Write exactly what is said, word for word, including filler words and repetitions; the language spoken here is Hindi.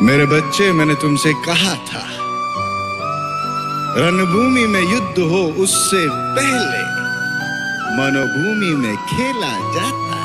मेरे बच्चे, मैंने तुमसे कहा था रणभूमि में युद्ध हो उससे पहले मनोभूमि में खेला जाता